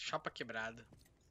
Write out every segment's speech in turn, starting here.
Chapa quebrada.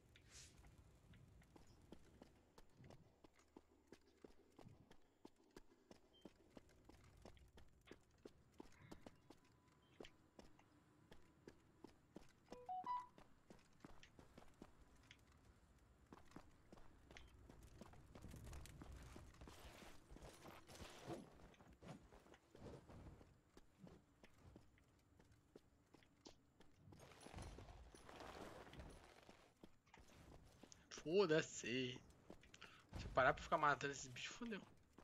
Foda-se. Se parar pra ficar matando esses bichos, fodeu.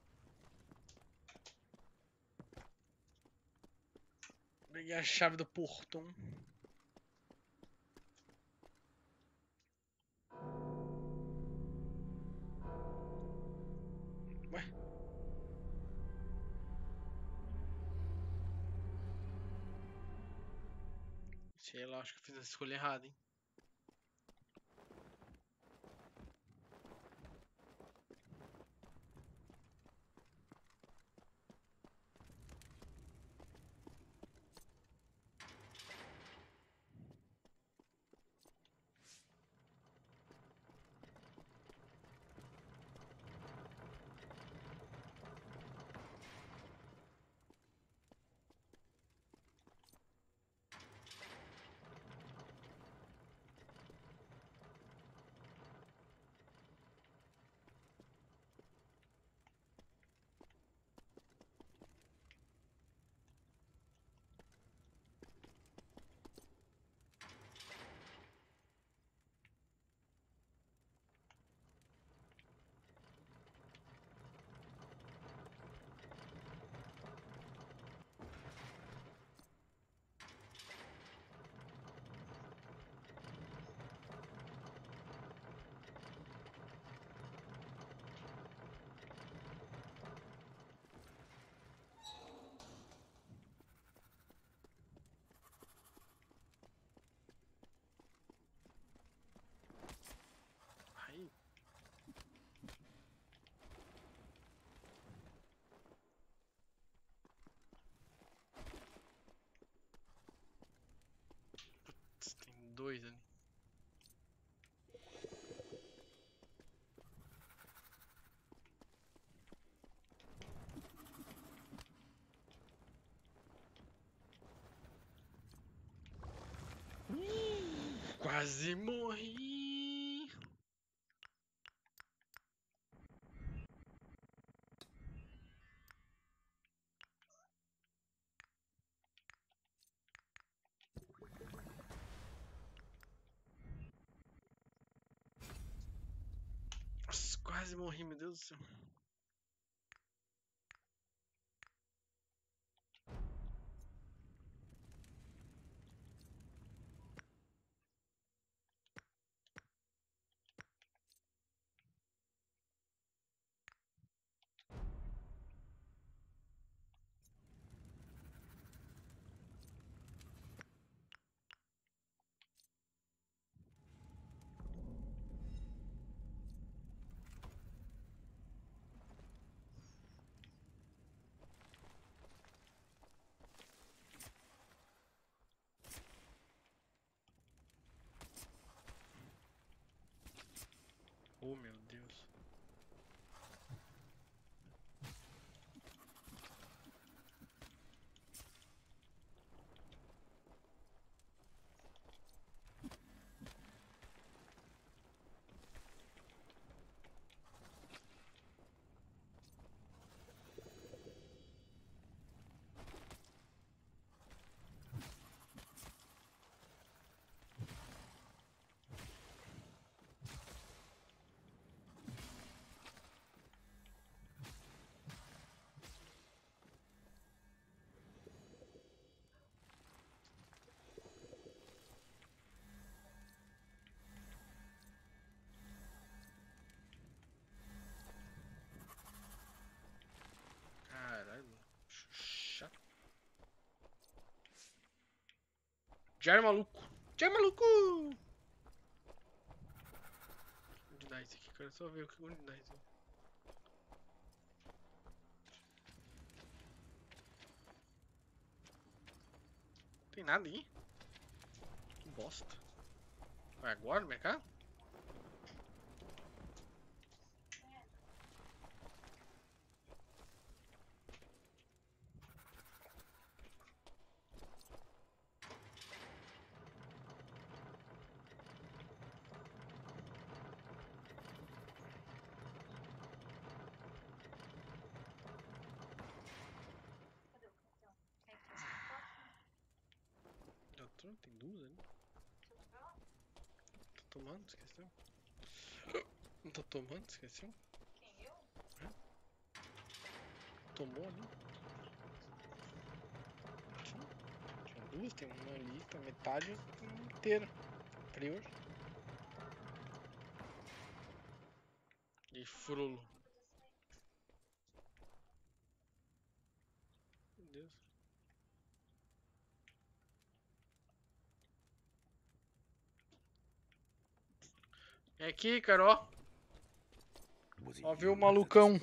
Peguei a chave do portão. Ué? Sei lá, acho que eu fiz a escolha errada, hein? Aí. Putz, tem dois ali. Quase morri. Nossa, quase morri, meu Deus do céu. Oh, meu Deus. Caralho. Chato. Diário maluco. Diário maluco! Onde dá isso aqui? Quero só ver onde dá isso aqui. Tem nada aí? Que bosta. Vai agora no mercado? Tem duas ali. Tá tomando, esqueceu? Não tá tomando, esqueceu? Quem, eu? É? Tomou ali? Sim. Tinha duas, tem uma ali, tá metade inteira. Prior. E frolo. Meu Deus. Vem aqui, Carol. Ó, viu o malucão.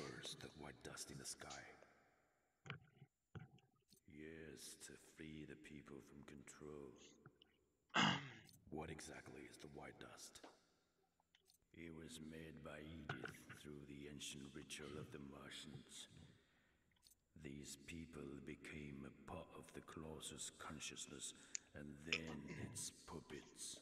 Yes, to free the people from control. What exactly is the white dust? It was made by Edith through the ancient ritual of the Martians. These people became a part of the Colossus consciousness, and then its puppets.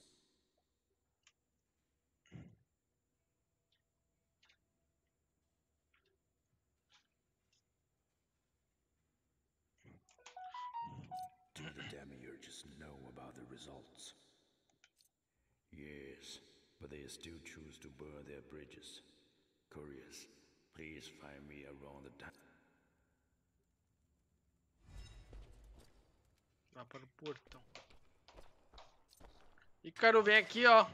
Do the Demiurges know about the results? Yes, but they still choose to burn their bridges. Couriers, please find me around the time. Lá para o portão. Ícaro, vem aqui, ó.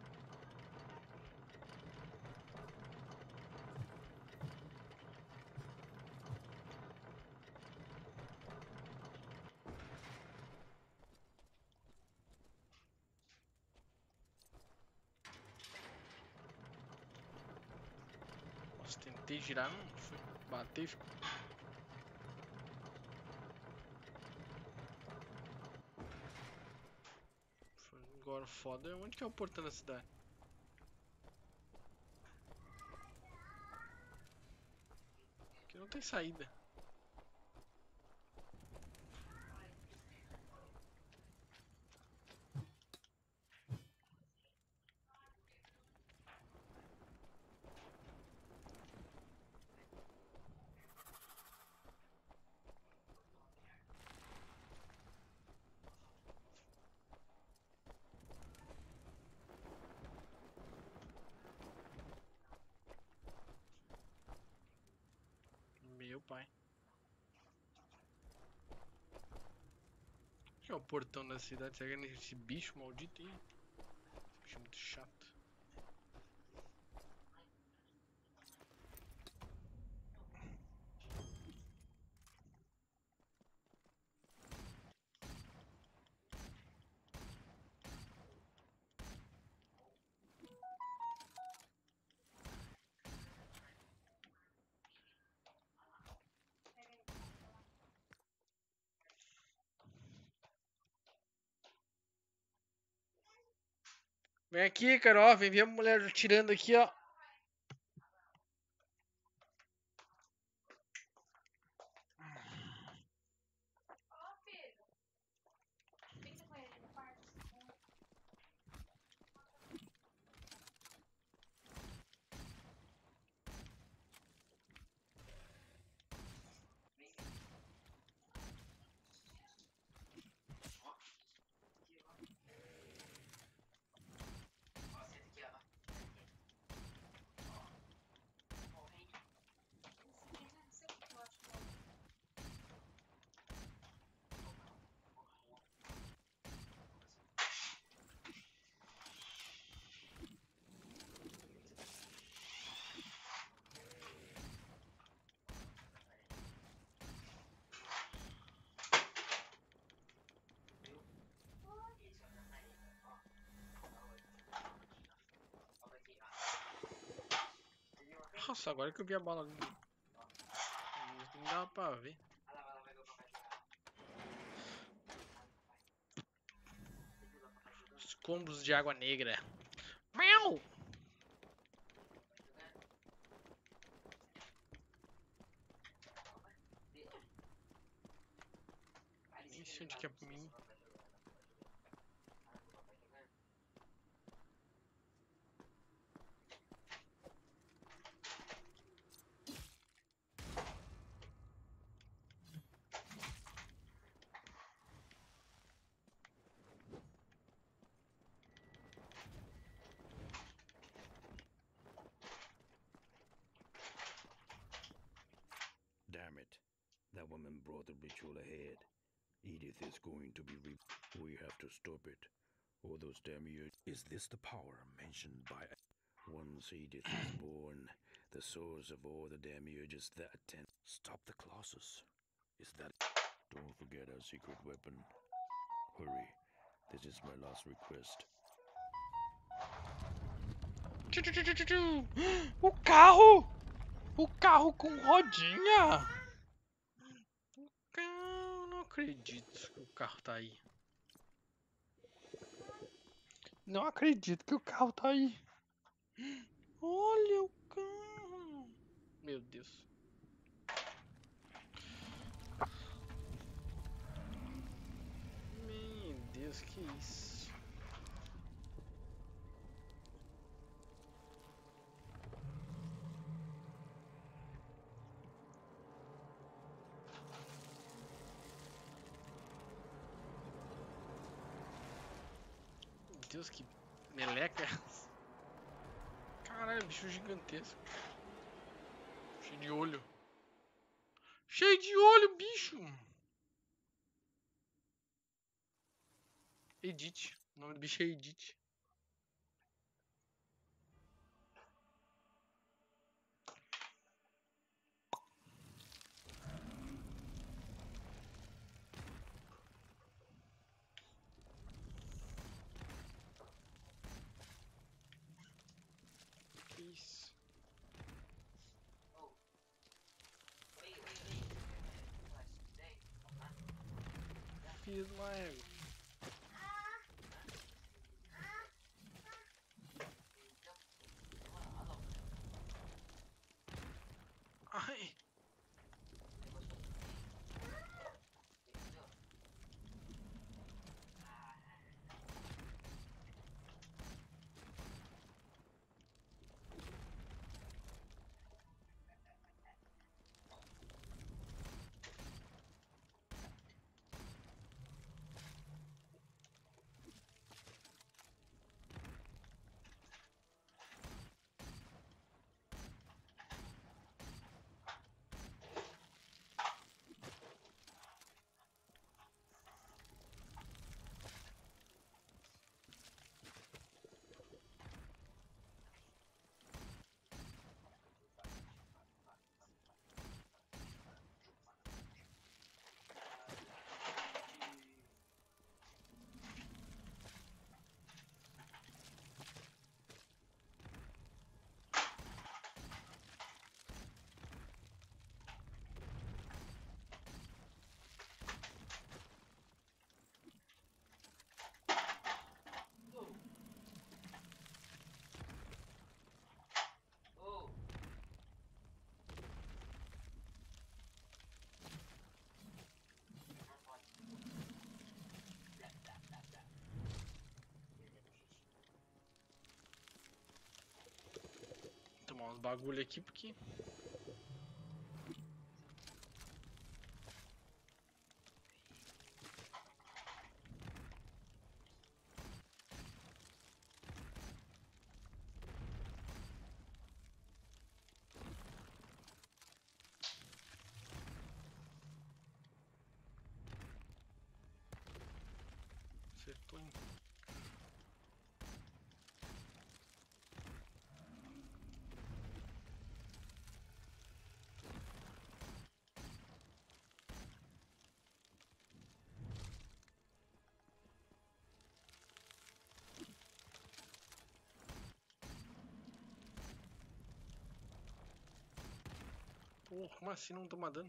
Nossa, tentei girar, não foi. Batei e ficou. Agora foda é onde que é o portão da cidade? Aqui não tem saída. Meu pai. O que é o portão da cidade? Será que é esse bicho maldito aí? Esse bicho é muito chato. Vem aqui, cara, ó. Vem ver a mulher atirando aqui, ó. Ó, Pedro. Pinta com ele no quarto. Não sei o que eu acho. Nossa, agora que eu vi a bala ali. Não dava pra ver. combos de água negra. Miau! Nem sei onde que é pra mim. Damn it. That woman brought the ritual ahead. Edith is going to be We have to stop it. Or those demiurge. Is this the power mentioned by... Once Edith is born, the source of all the demiurges that attend... Stop the Colossus. Is that... Don't forget our secret weapon. Hurry. This is my last request. O carro! O carro com rodinha! O carro... Não acredito que o carro tá aí. Não acredito que o carro tá aí. Olha o carro. Meu Deus. Meu Deus, que isso? Meu Deus, que meleca. Caralho, bicho gigantesco. Cheio de olho. Cheio de olho, bicho. Edith. O nome do bicho é Edith. Que isso? Fiz uma égua. Ai. Tomar uns bagulho aqui porque... Acertou em... Pô, como assim não toma dano?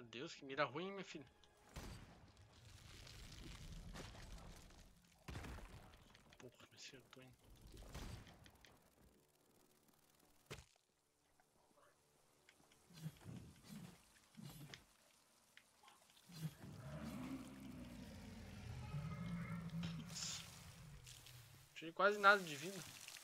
Deus, que mira ruim, minha filha. Porra, me acertou, hein. Putz. Não tinha quase nada de vida.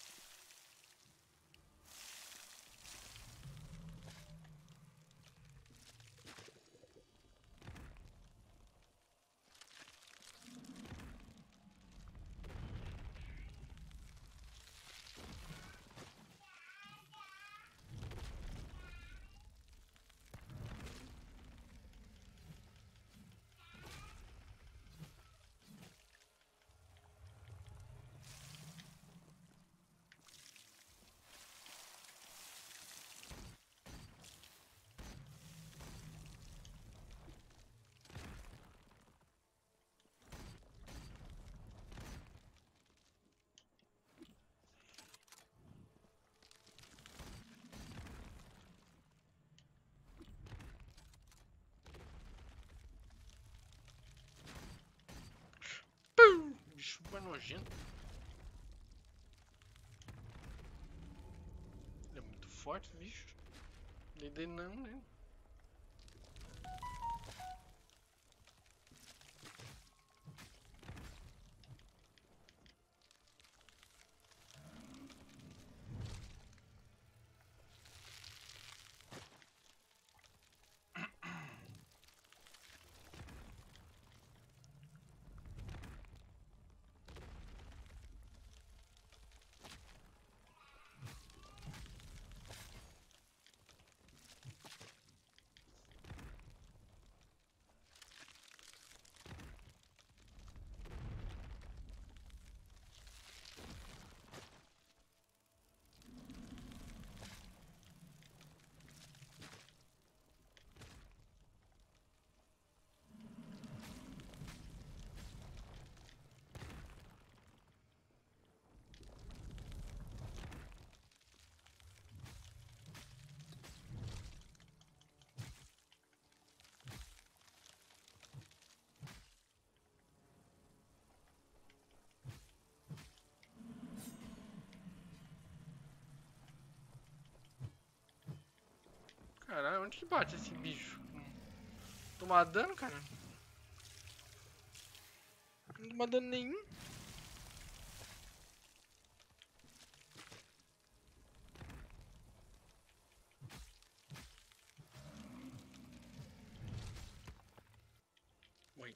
Bicho super nojento. Ele é muito forte, bicho. Dele não, né? Caralho, onde que bate esse bicho? Toma dano, cara? Não toma dano nenhum. Oi.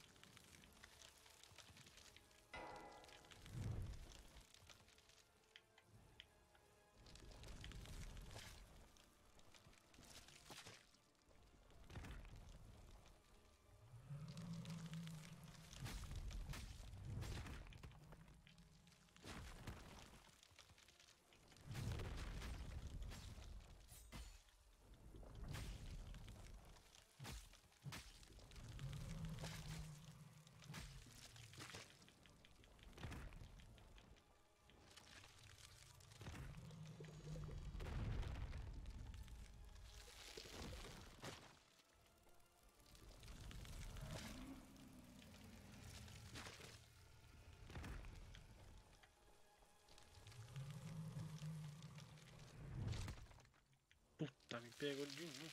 Puta, me pegou de novo.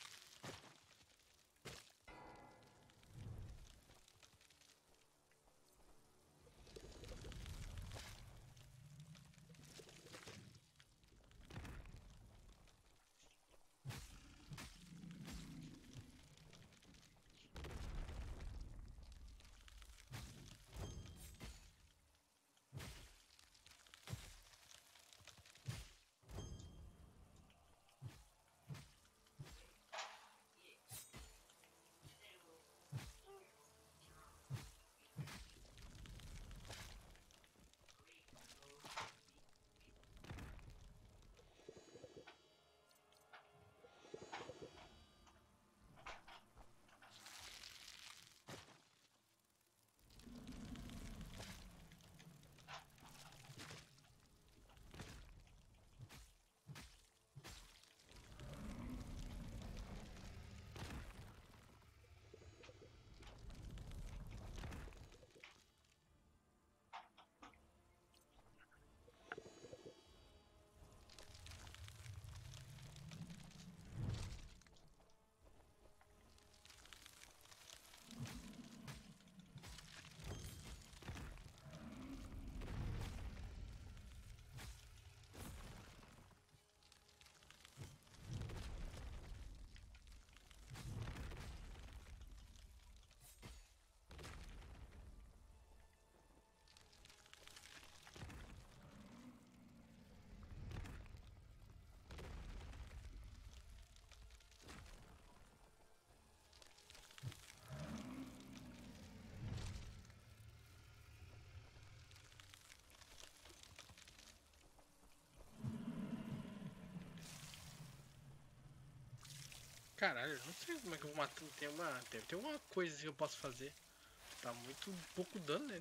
Caralho, eu não sei como é que eu vou matar. Deve ter uma coisa que eu posso fazer. Tá muito pouco dano nele.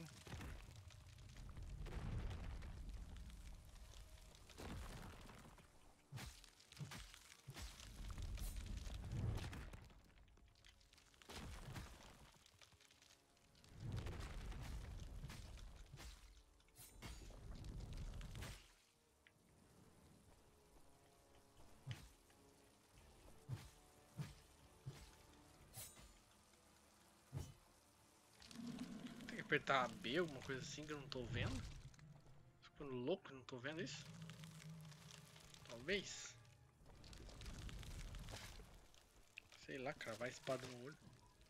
Tem que apertar B, alguma coisa assim que eu não tô vendo. Tô ficando louco, não tô vendo isso. Talvez. Sei lá, cravar a espada no olho.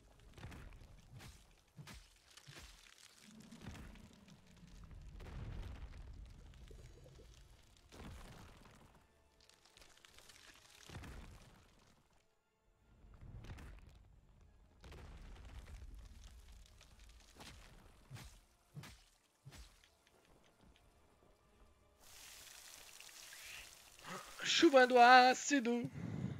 Chuva do ácido.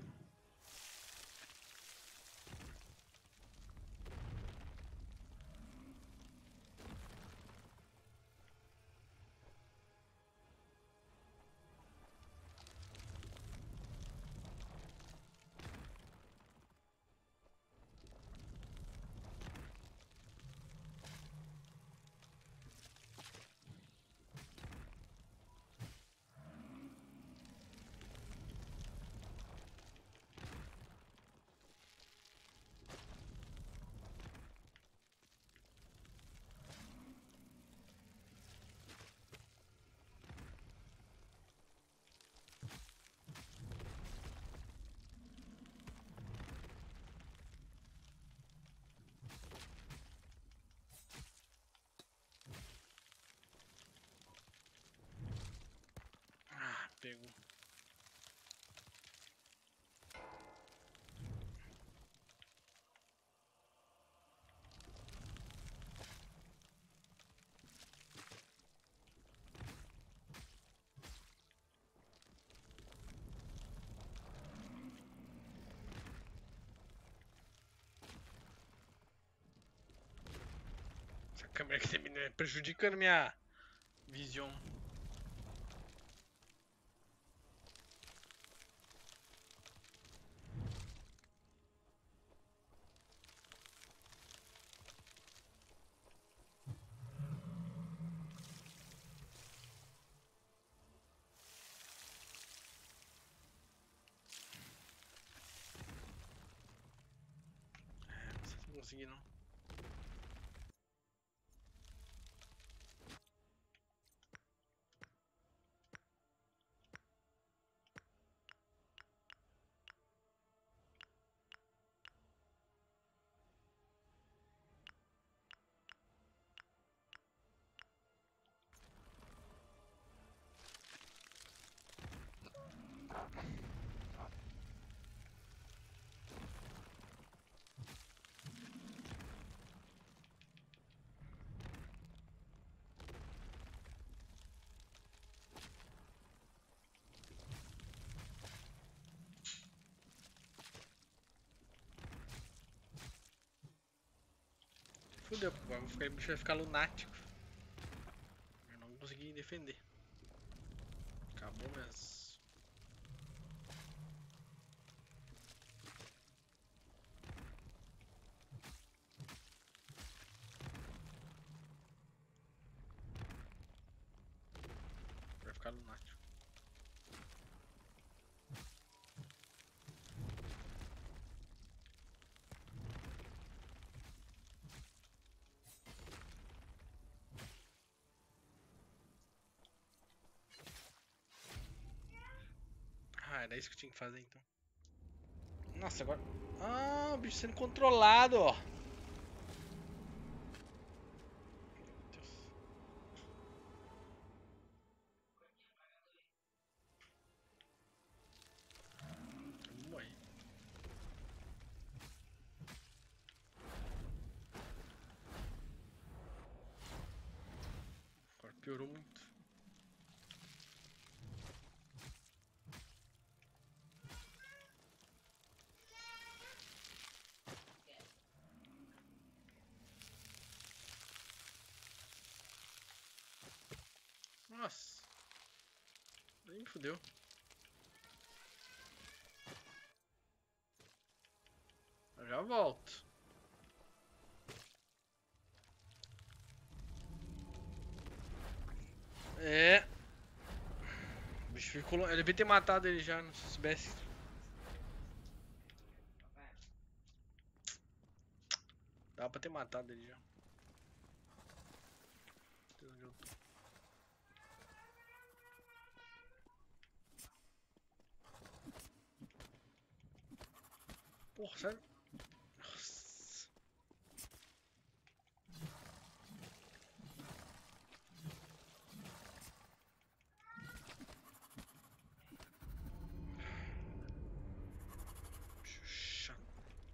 Ah, pegou. Essa câmera aqui tá me prejudicando minha visão. Não sei se eu consegui não. Fudeu, o bicho vai ficar lunático. Eu não consegui defender. Acabou minhas. Vai ficar lunático. Ah, era isso que eu tinha que fazer então. Nossa, agora. Ah, o bicho sendo controlado, ó. Deus. Eu morri. Agora piorou muito. Nossa. Aí me fudeu. Eu já volto. É. O bicho ficou. Eu devia ter matado ele já, não se soubesse. Dava pra ter matado ele já. Não sei onde eu tô. Porra, sério? Nossa. Bicho chato.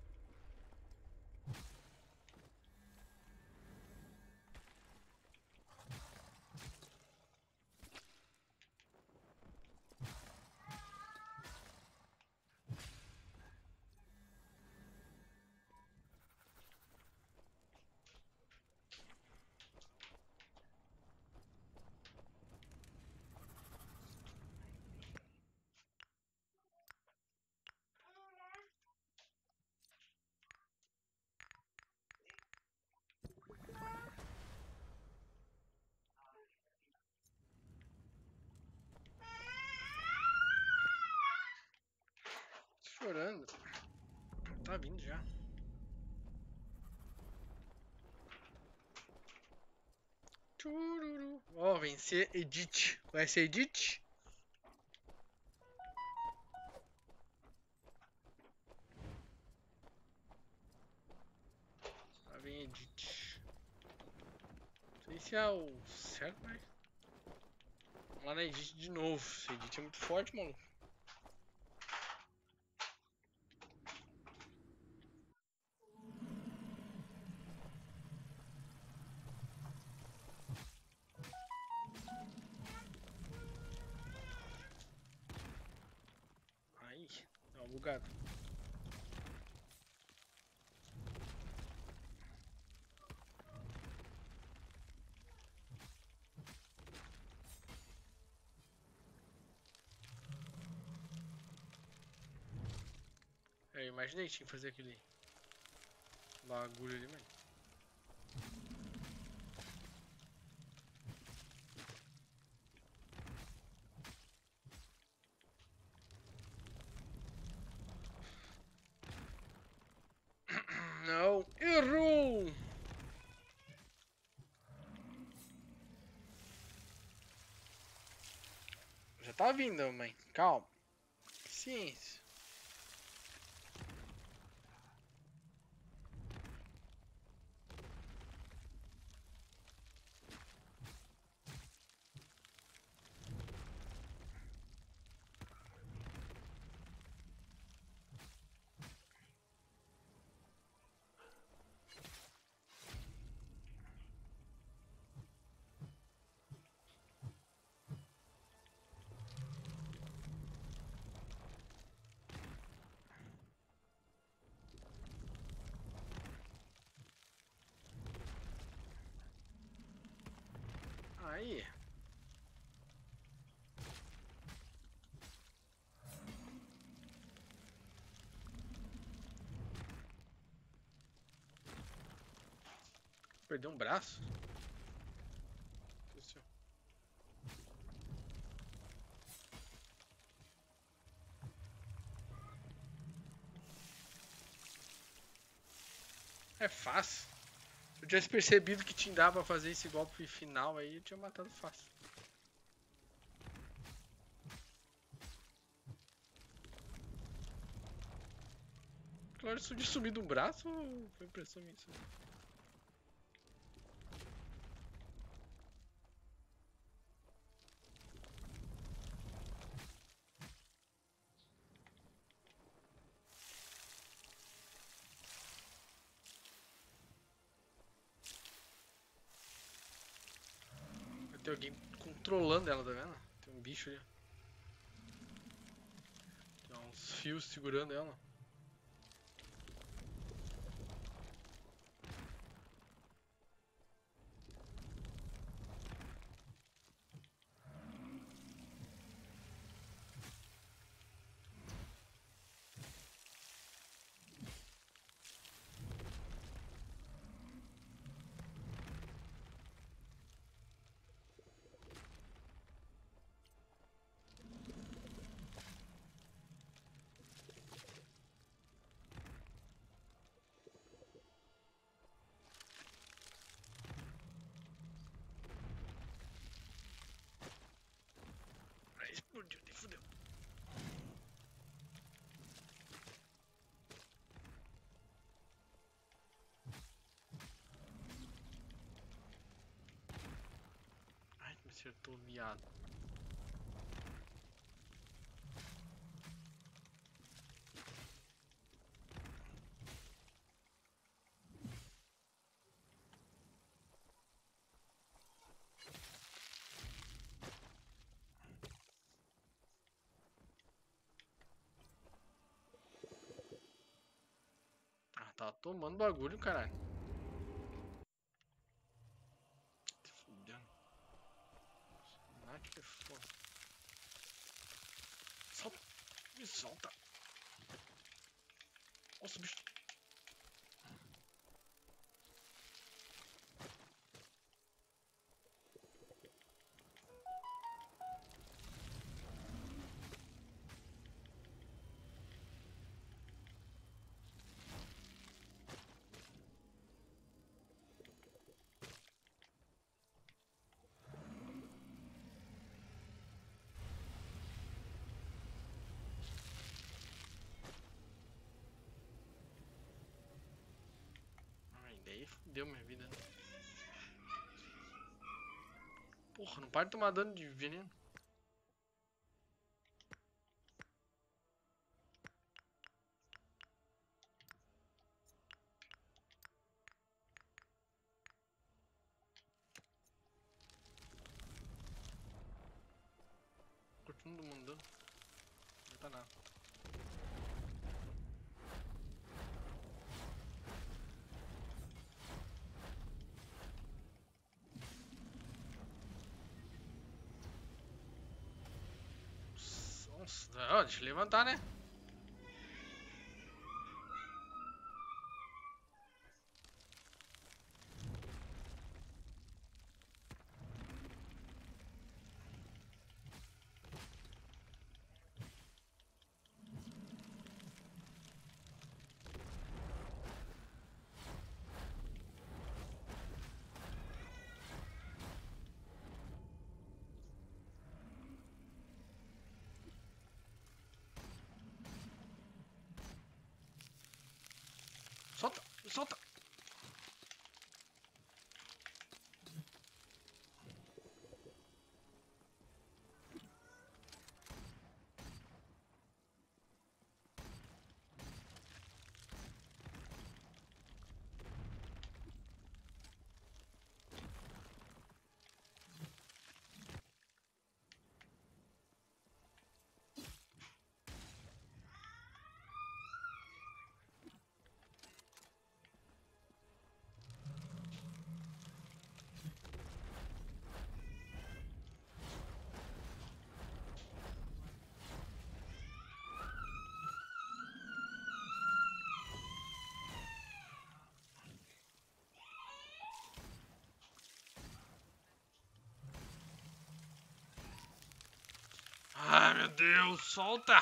Chorando. Tá vindo já. Chururu. Ó, vencer Edith. Conhece a Edith? Lá vem Edith. Não sei se é o certo, mas. Vamos lá na Edith de novo. Essa Edith é muito forte, mano. Aí, tá bugado. Eu imaginei que tinha que fazer aquele bagulho ali, mano. Não, errou! Já tá vindo, mãe. Calma. Ciência. Aí. Perdeu um braço? Meu Deus do céu. É fácil. Se eu tivesse percebido que tinha dava pra fazer esse golpe final aí, eu tinha matado fácil. Claro, isso de sumir de um braço ou foi impressão minha? Isso? Tem alguém controlando ela, tá vendo? Tem um bicho ali. Tem uns fios segurando ela. explodiu, nem fudeu. Ai, me acertou o miado. Ah, tá tomando bagulho, caralho. Te fudendo. Ah, que foda. Solta. Me solta. Nossa, bicho. Ai, daí fudeu minha vida. Porra, não para de tomar dano de veneno. Continua todo mundo dando. Não tá nada. Nossa, ó, deixa eu levantar, né? Solta, solta. Ai, meu Deus, solta.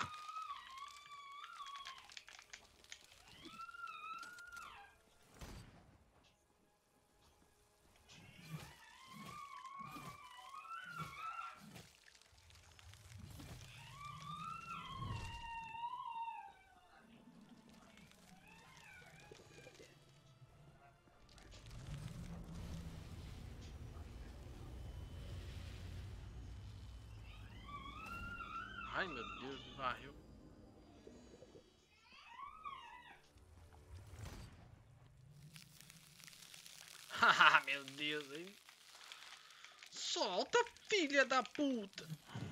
Ai, meu Deus, me varreu. Haha, meu Deus, hein? Solta, filha da puta.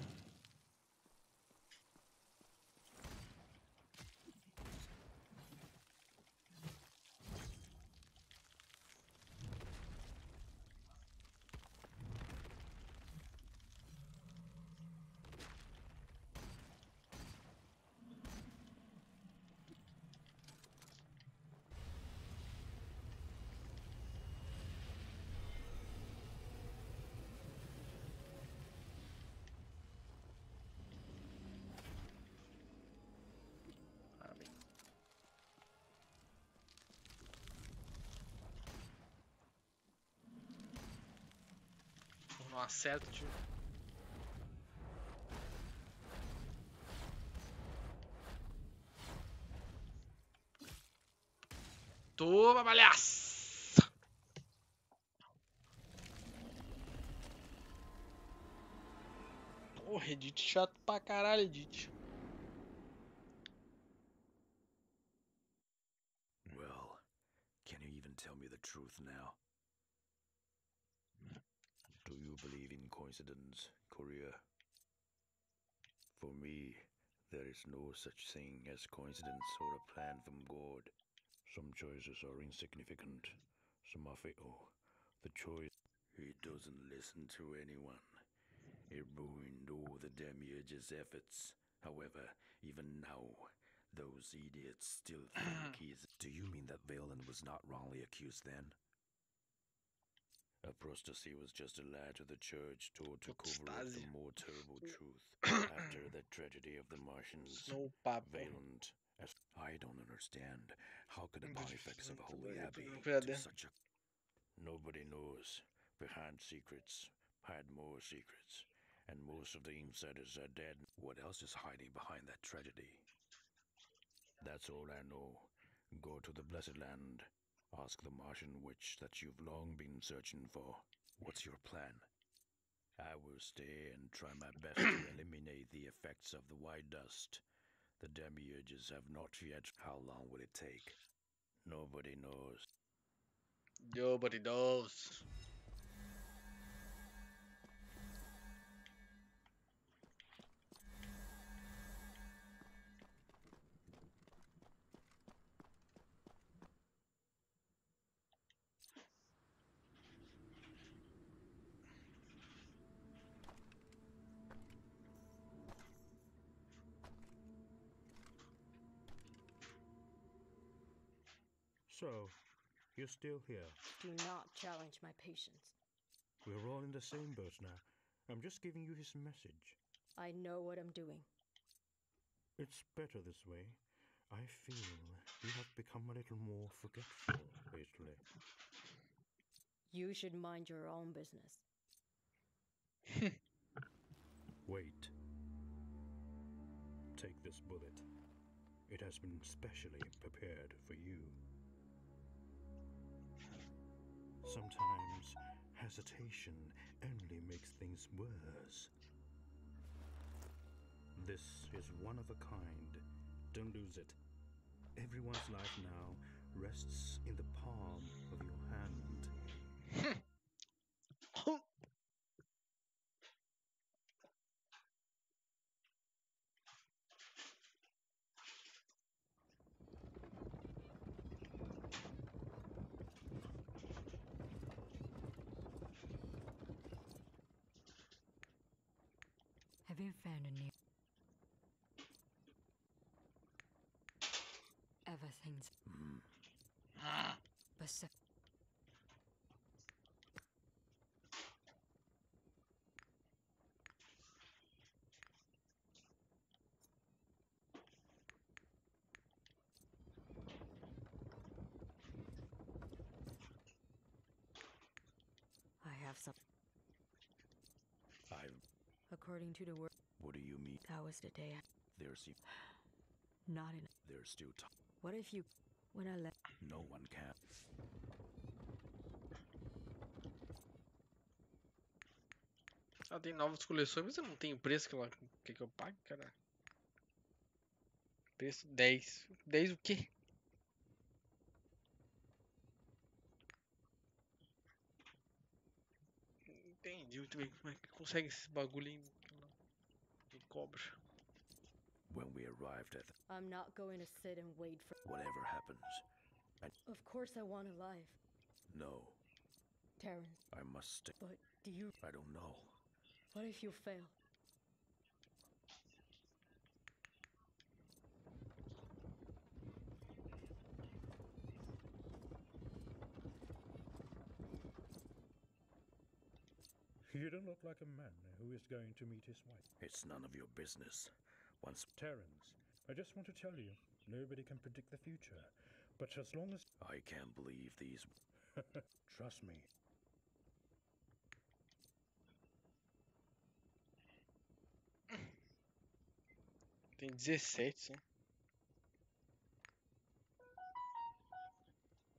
Ah, bem. Não acerta, tio. Toma, palhaço! Porra, Edith chato pra caralho, Edith. Well, can you even tell me the truth now? Do you believe in coincidence, Courier? For me, there is no such thing as coincidence or a plan from God. Some choices are insignificant, some are fatal. The choice... He doesn't listen to anyone. It ruined all the Demiurge's efforts. However, even now, those idiots still think he's... Do you mean that Valen was not wrongly accused then? Apostasy was just a lie to the church told to cover up the Apostasy. more terrible truth. After the tragedy of the Martians, Snow papo. Valand... I don't understand. How could the Pontifex of Holy Abbey Cuidado. do such a... Nobody knows. Behind secrets, hide more secrets. And most of the insiders are dead. What else is hiding behind that tragedy? That's all I know. Go to the Blessed Land. Ask the Martian witch that you've long been searching for. What's your plan? I will stay and try my best to eliminate the effects of the white dust. The Demiurges have not yet. How long will it take? Nobody knows. Nobody knows. So, you're still here. Do not challenge my patience. We're all in the same boat now. I'm just giving you his message. I know what I'm doing. It's better this way. I feel you have become a little more forgetful lately. You should mind your own business. Wait. Take this bullet. It has been specially prepared for you. Sometimes hesitation only makes things worse. This is one of a kind. Don't lose it. Everyone's life now rests in the palm of your hand. Have you found a new... Everything's specific. I have some... According to the word... What do you mean? That was the day I... There's Not in... There's still time. What if you... When I left... No one can. Ela tem novas coleções, mas eu não tenho preço que ela quer que eu pague, cara. Preço 10. 10 o quê? Entendi muito bem como é que consegue esse bagulho aí que cobra. When we arrived at I'm not going to sit and wait for... whatever happens. Of course I want a life, No, Terrence. I must stay. But do you... I don't know. What if you fail? You don't look like a man who is going to meet his wife. It's none of your business. Once Terrence, I just want to tell you, nobody can predict the future. But as long as... I can't believe these. Trust me. Tem 17, hein?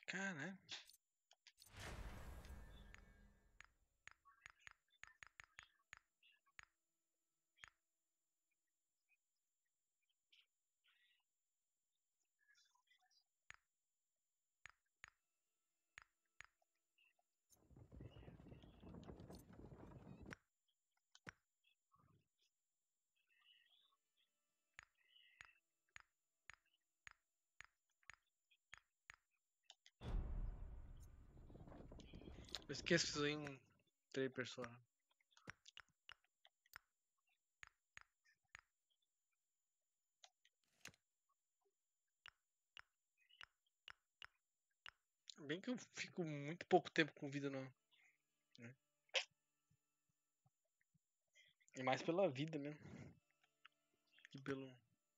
Caralho. Eu esqueci em 3 pessoas. Bem que eu fico muito pouco tempo com vida, não. Né? E mais pela vida mesmo. Que pelo.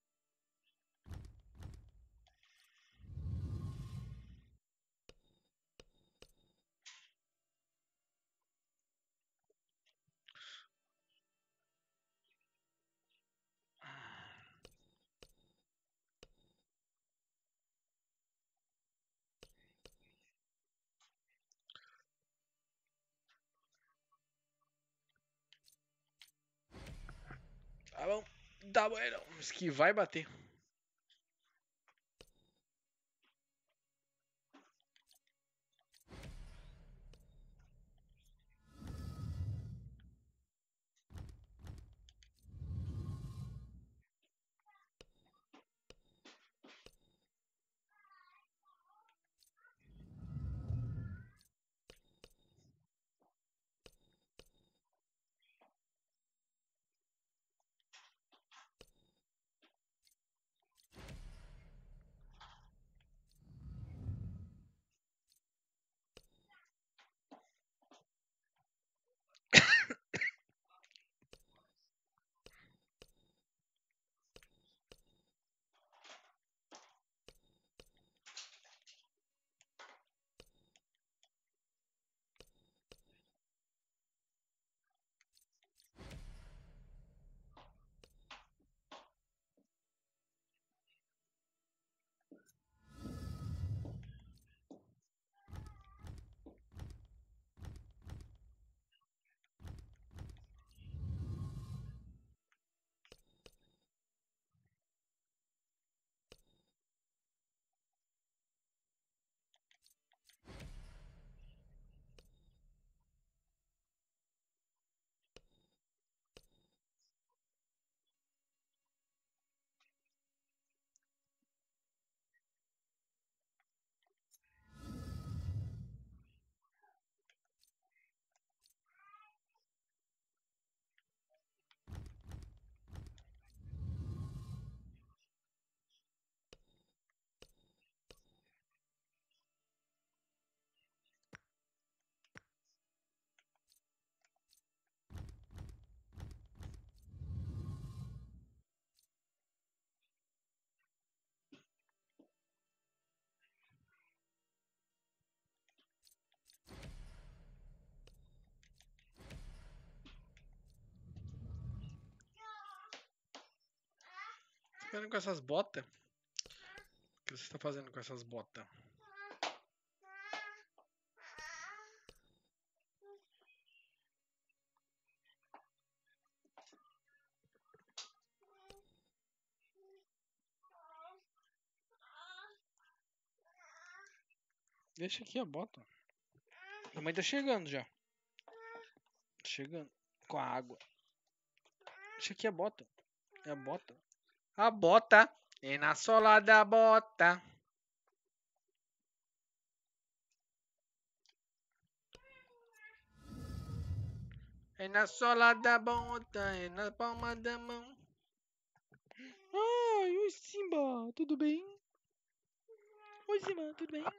Tá bom. Tá bueno. Esquivar e bater. Tá fazendo com essas botas? O que você tá fazendo com essas botas? Deixa aqui a bota. A mãe tá chegando já. Chegando. Com a água. Deixa aqui a bota. É a bota. A bota. É na sola da bota. É na sola da bota. É na palma da mão. Ai, oi Simba. Tudo bem? Oi Simba, tudo bem?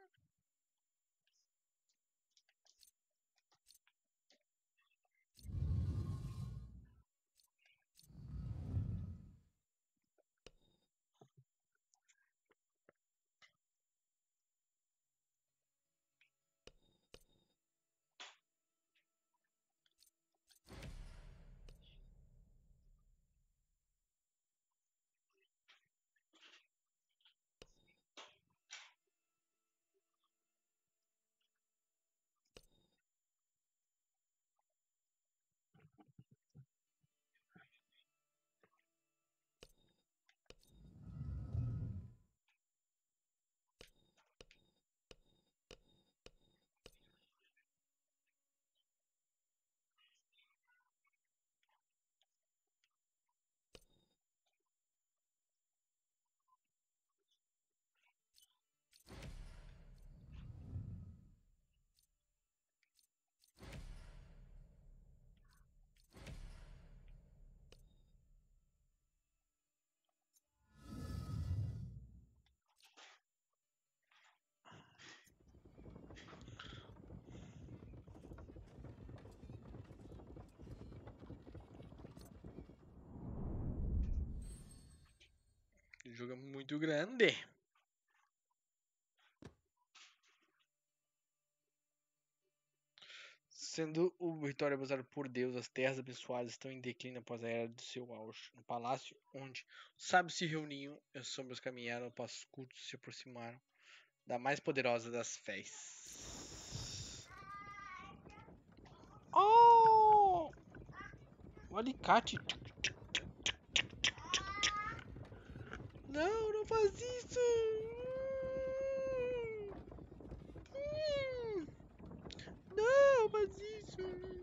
jogo é muito grande. Sendo o Vitória abusado por Deus, as terras abençoadas estão em declínio após a era do seu auge. No palácio, onde os sábios se reuniam, as sombras caminharam, os passos cultos se aproximaram da mais poderosa das fés. Oh! O alicate. Não, não faz isso! Não, faz isso!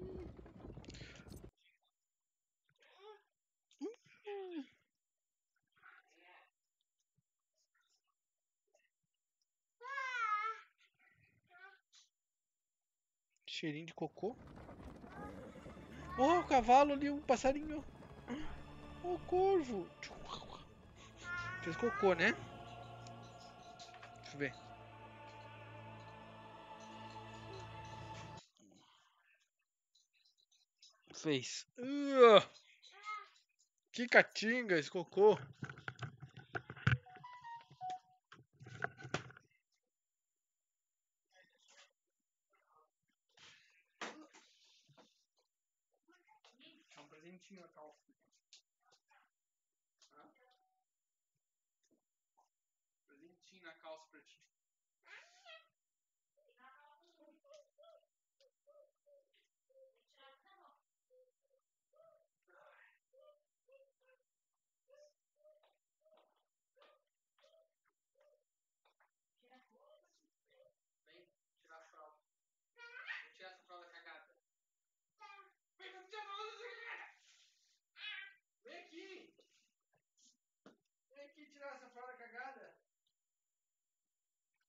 Cheirinho de cocô. Oh, o cavalo ali, o passarinho. Oh, o corvo. Fez cocô, né? Deixa eu ver. Fez. Que catinga esse cocô. É um presentinho a calça. Presentinho na calça pra ti. Vem tirar a fralda. Vou tirar essa fralda cagada. Vem, vamos tirar a fralda cagada. Vem aqui. Vem aqui tirar essa fralda cagada.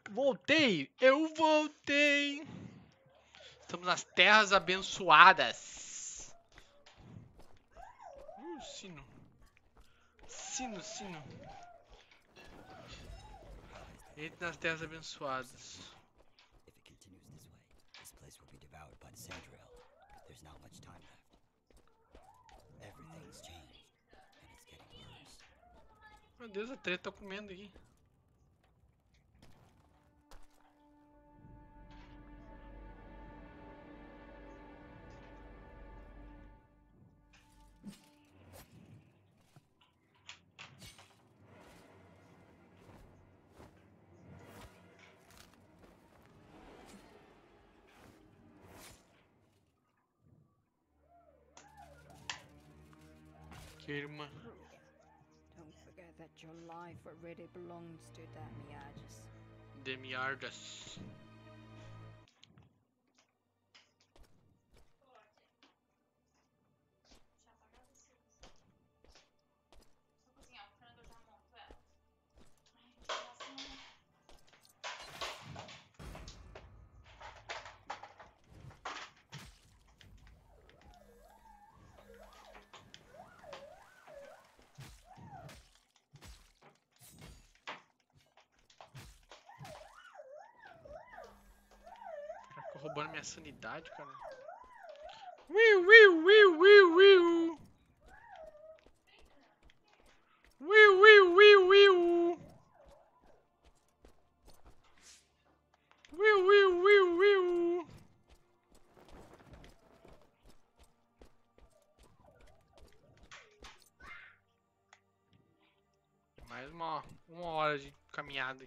Voltei! Eu voltei! Estamos nas terras abençoadas. Sino. Sino, sino. Entre nas terras abençoadas. If it continues this way, this place will be devoured by the Sandrill. There's not much time left. Everything's changed, and it's getting worse. Meu Deus, a treta tá comendo aqui. Que irmã. Don't forget that your life already belongs to Demiurgus. Demiurgus. Só cozinhar o frango, eu já monto ela. Ai, nossa. Ficou roubando minha sanidade, cara. Wiu, wiu, wiu, wiu, wiu. Wiu, wiu, wiu, wiu. Wiu, wiu, wiu, wiu. Mais uma hora de caminhada.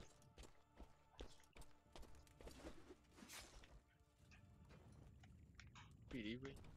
Perigo, hein?